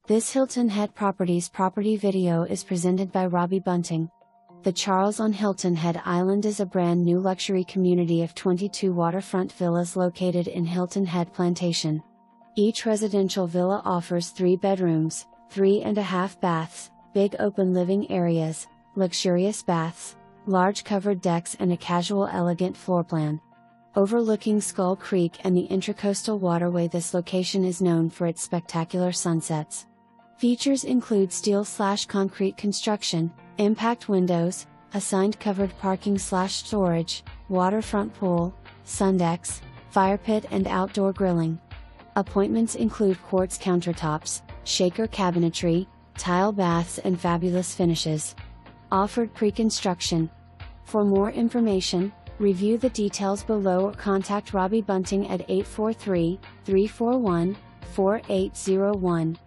This Hilton Head Properties property video is presented by Robbie Bunting. The Charles on Hilton Head Island is a brand new luxury community of 22 waterfront villas located in Hilton Head Plantation. Each residential villa offers 3 bedrooms, 3.5 baths, big open living areas, luxurious baths, large covered decks and a casual elegant floor plan. Overlooking Skull Creek and the Intra-Coastal waterway, this location is known for its spectacular sunsets. Features include steel/concrete construction, impact windows, assigned covered parking/storage, waterfront pool, sundecks, firepit and outdoor grilling. Appointments include quartz countertops, shaker cabinetry, tile baths and fabulous finishes. Offered pre-construction. For more information, review the details below or contact Robbie Bunting at 843-341-4801.